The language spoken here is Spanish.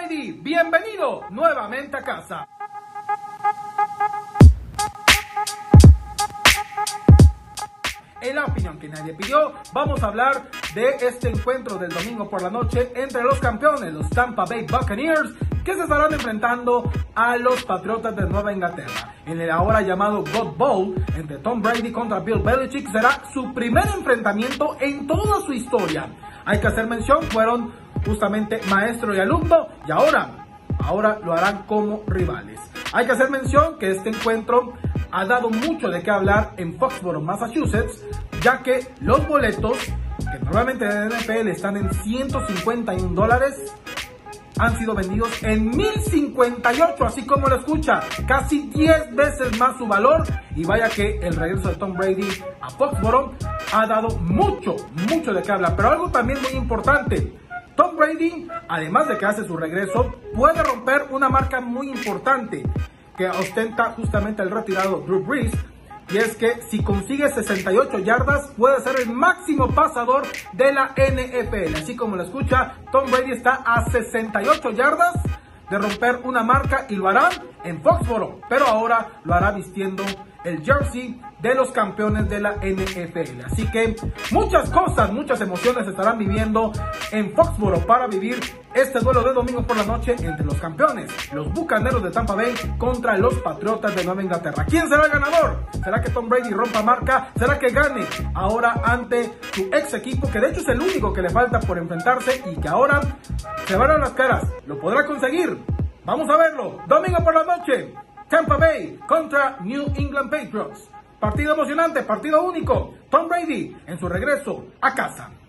Brady, bienvenido nuevamente a casa. En la opinión que nadie pidió, vamos a hablar de este encuentro del domingo por la noche entre los campeones, los Tampa Bay Buccaneers, que se estarán enfrentando a los Patriotas de Nueva Inglaterra. En el ahora llamado God Bowl, entre Tom Brady contra Bill Belichick, será su primer enfrentamiento en toda su historia. Hay que hacer mención, fueron justamente maestro y alumno, y ahora lo harán como rivales. Hay que hacer mención que este encuentro ha dado mucho de qué hablar en Foxborough, Massachusetts, ya que los boletos, que normalmente en la NFL están en $151, han sido vendidos en $1,058, así como lo escucha, casi 10 veces más su valor. Y vaya que el regreso de Tom Brady a Foxborough ha dado mucho de qué hablar. Pero algo también muy importante, Tom Brady, además de que hace su regreso, puede romper una marca muy importante que ostenta justamente el retirado Drew Brees, y es que si consigue 68 yardas puede ser el máximo pasador de la NFL. Así como lo escucha, Tom Brady está a 68 yardas de romper una marca, y lo hará en Foxborough, pero ahora lo hará vistiendo el jersey de los campeones de la NFL. Así que muchas cosas, muchas emociones estarán viviendo en Foxborough para vivir este duelo de domingo por la noche entre los campeones, los Bucaneros de Tampa Bay, contra los Patriotas de Nueva Inglaterra. ¿Quién será el ganador? ¿Será que Tom Brady rompa marca? ¿Será que gane ahora ante su ex equipo, que de hecho es el único que le falta por enfrentarse y que ahora se van a las caras? ¿Lo podrá conseguir? Vamos a verlo. Domingo por la noche, Tampa Bay contra New England Patriots. Partido emocionante, partido único. Tom Brady en su regreso a casa.